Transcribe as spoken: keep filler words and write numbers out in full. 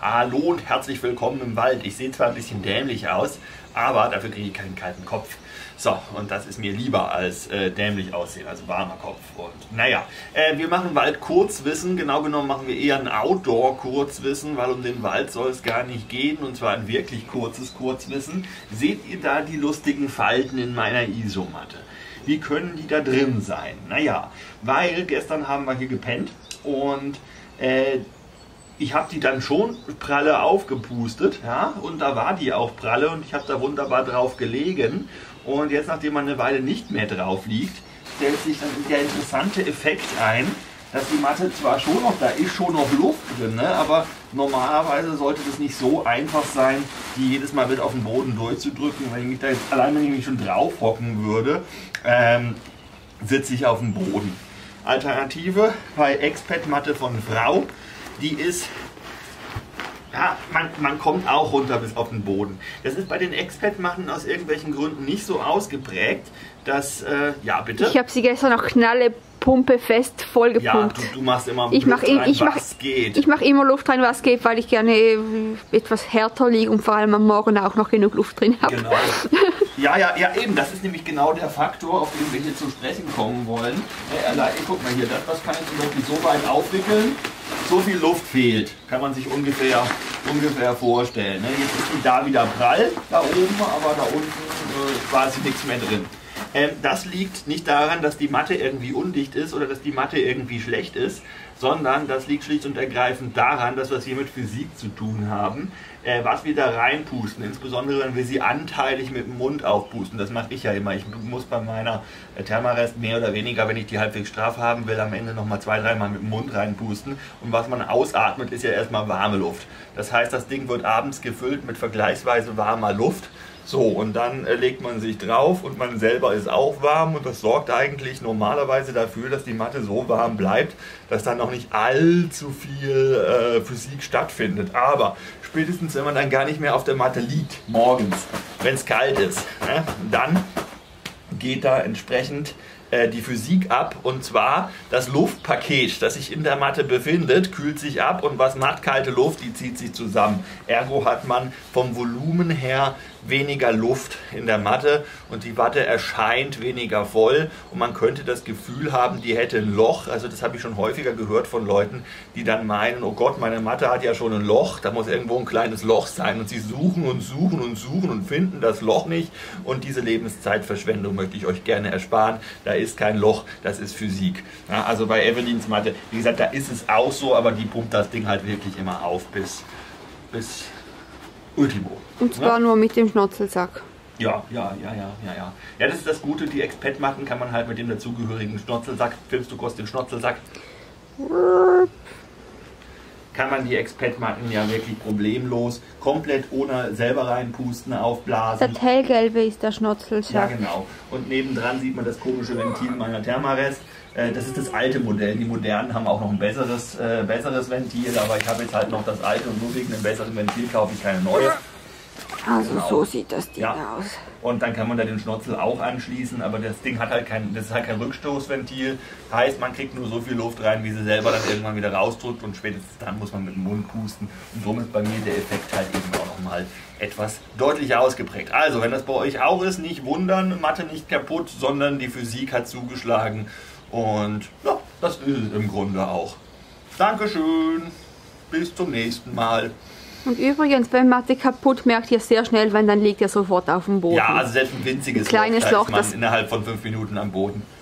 Hallo und herzlich willkommen im Wald. Ich sehe zwar ein bisschen dämlich aus, aber dafür kriege ich keinen kalten Kopf. So, und das ist mir lieber als äh, dämlich aussehen, also warmer Kopf. Und naja, äh, wir machen Wald-Kurzwissen. Genau genommen machen wir eher ein Outdoor-Kurzwissen, weil um den Wald soll es gar nicht gehen. Und zwar ein wirklich kurzes Kurzwissen. Seht ihr da die lustigen Falten in meiner Isomatte? Wie können die da drin sein? Naja, weil gestern haben wir hier gepennt und äh, ich habe die dann schon pralle aufgepustet, ja, und da war die auch pralle und ich habe da wunderbar drauf gelegen. Und jetzt, nachdem man eine Weile nicht mehr drauf liegt, stellt sich dann der interessante Effekt ein, dass die Matte zwar schon noch, da ist schon noch Luft drin, ne, aber normalerweise sollte das nicht so einfach sein, die jedes Mal mit auf den Boden durchzudrücken. Wenn ich mich da jetzt, allein wenn ich mich schon drauf hocken würde, ähm, sitze ich auf dem Boden. Alternative bei Expert-Matte von Frau, die ist, ja, man, man kommt auch runter bis auf den Boden. Das ist bei den Expert-Matten aus irgendwelchen Gründen nicht so ausgeprägt, dass, äh, ja bitte? Ich habe sie gestern noch knalle Pumpe fest voll gepumpt. Ja, du, du machst immer ich Luft mach, rein, ich was mach, geht. Ich mache immer Luft rein, was geht, weil ich gerne etwas härter liege und vor allem am Morgen auch noch genug Luft drin habe. Genau. Ja, ja, ja, eben, das ist nämlich genau der Faktor, auf den wir hier zu sprechen kommen wollen. Hey, allein, guck mal hier, das was kann ich zum Beispiel so weit aufwickeln, so viel Luft fehlt, kann man sich ungefähr, ungefähr vorstellen. Ne? Jetzt ist die da wieder prall, da oben, aber da unten äh, ist quasi nichts mehr drin. Ähm, das liegt nicht daran, dass die Matte irgendwie undicht ist oder dass die Matte irgendwie schlecht ist, sondern das liegt schlicht und ergreifend daran, dass wir es hier mit Physik zu tun haben, äh, was wir da reinpusten, insbesondere wenn wir sie anteilig mit dem Mund aufpusten. Das mache ich ja immer. Ich muss bei meiner äh, Thermarest mehr oder weniger, wenn ich die halbwegs straff haben will, am Ende nochmal zwei, dreimal mit dem Mund reinpusten. Und was man ausatmet, ist ja erstmal warme Luft. Das heißt, das Ding wird abends gefüllt mit vergleichsweise warmer Luft. So, und dann äh, legt man sich drauf und man selber ist auch warm und das sorgt eigentlich normalerweise dafür, dass die Matte so warm bleibt, dass dann noch nicht allzu viel äh, Physik stattfindet. Aber spätestens, wenn man dann gar nicht mehr auf der Matte liegt, morgens, wenn es kalt ist, ne, dann geht da entsprechend äh, die Physik ab, und zwar das Luftpaket, das sich in der Matte befindet, kühlt sich ab, und was macht kalte Luft? Die zieht sich zusammen. Ergo hat man vom Volumen her weniger Luft in der Matte und die Matte erscheint weniger voll und man könnte das Gefühl haben, die hätte ein Loch. Also das habe ich schon häufiger gehört von Leuten, die dann meinen, oh Gott, meine Matte hat ja schon ein Loch, da muss irgendwo ein kleines Loch sein, und sie suchen und suchen und suchen und finden das Loch nicht, und diese Lebenszeitverschwendung möchte ich euch gerne ersparen. Da ist kein Loch, das ist Physik. Ja, also bei Evelyns Matte, wie gesagt, da ist es auch so, aber die pumpt das Ding halt wirklich immer auf bis, bis Ultimo. Und zwar ja? nur mit dem Schnotzelsack. Ja, ja, ja, ja, ja, ja. Ja, das ist das Gute, die Expert-Matten kann man halt mit dem dazugehörigen Schnotzelsack, filmst du kurz den Schnotzelsack, kann man die Expert-Matten ja wirklich problemlos, komplett ohne selber reinpusten, aufblasen. Das hellgelbe ist der Schnotzelsack. Ja, genau. Und nebendran sieht man das komische Ventil meiner Thermarest. Das ist das alte Modell. Die modernen haben auch noch ein besseres, äh, besseres Ventil, aber ich habe jetzt halt noch das alte, und nur wegen einem besseren Ventil kaufe ich keine neue. Also genau. So sieht das Ding ja. aus. Und dann kann man da den Schnotzel auch anschließen, aber das Ding hat halt kein, das ist halt kein Rückstoßventil. Heißt, man kriegt nur so viel Luft rein, wie sie selber dann irgendwann wieder rausdrückt, und spätestens dann muss man mit dem Mund pusten. Und somit ist bei mir der Effekt halt eben auch nochmal etwas deutlicher ausgeprägt. Also, wenn das bei euch auch ist, nicht wundern, Matte nicht kaputt, sondern die Physik hat zugeschlagen. Und ja, das ist es im Grunde auch. Dankeschön, bis zum nächsten Mal. Und übrigens, wenn Matte kaputt, merkt ihr sehr schnell, wenn dann liegt ihr sofort auf dem Boden. Ja, also selbst ein winziges ein kleines Loch, da Loch, ist man das innerhalb von fünf Minuten am Boden.